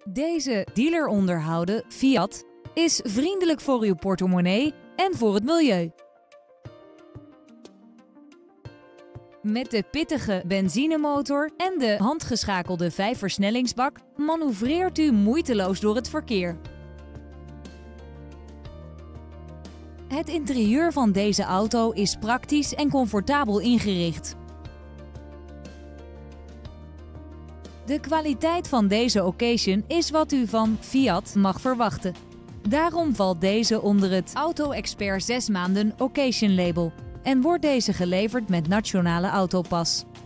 Deze dealer onderhouden Fiat is vriendelijk voor uw portemonnee en voor het milieu. Met de pittige benzinemotor en de handgeschakelde 5-versnellingsbak manoeuvreert u moeiteloos door het verkeer. Het interieur van deze auto is praktisch en comfortabel ingericht. De kwaliteit van deze occasion is wat u van Fiat mag verwachten. Daarom valt deze onder het Auto Expert 6 maanden Occasion label en wordt deze geleverd met Nationale Autopas.